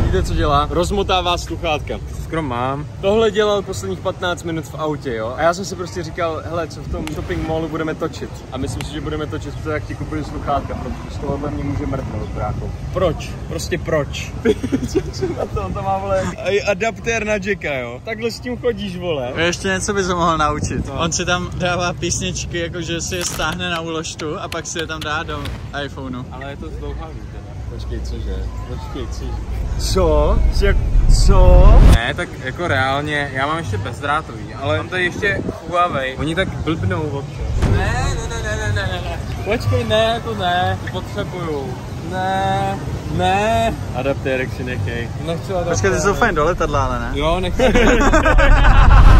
Víte, co dělá? Rozmotává sluchátka. Skoro mám. Tohle dělal posledních 15 minut v autě, jo? A já jsem si prostě říkal, hele, co v tom shopping mallu budeme točit? A myslím si, že budeme točit to, jak ti kupuju sluchátka, protože z tohohle mě může mrtnout, brácho. Proč? Prostě proč? na to má, vole, adaptér na jacka, jo? Takhle s tím chodíš, vole. Ještě něco bys ho mohl naučit. No. On si tam dává písničky, jakože si je stáhne na úložtu a pak si je tam dá do iPhoneu. Ale je to zdlouhavý, teda. Počkej, cože? Co? Co? Ne, tak jako reálně, já mám ještě bezdrátový, ale mám tady ještě Huawei. Oni tak blbnou občas. Ne. Počkej, ne, to ne, potřebuju. Ne. Adaptérek si nechej. Nechci adaptér. Počkej, ty jsou fajn do letadla, ale ne? Jo, nechci.